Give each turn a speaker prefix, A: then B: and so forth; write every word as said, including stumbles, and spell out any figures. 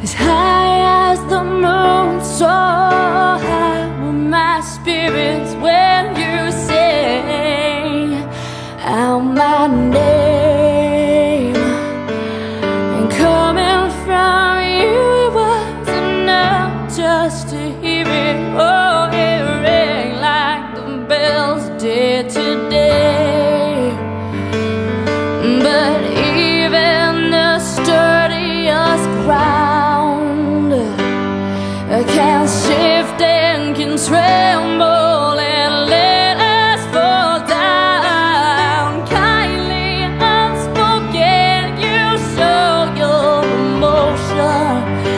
A: as high as the moon, so high were my spirits when you sing out my name. And coming from you, it was enough just to hear it, oh, it rang like the bells did today. But even the sturdiest ground can shift and can tremble and let us fall down. Kindly unspoken, you show your emotion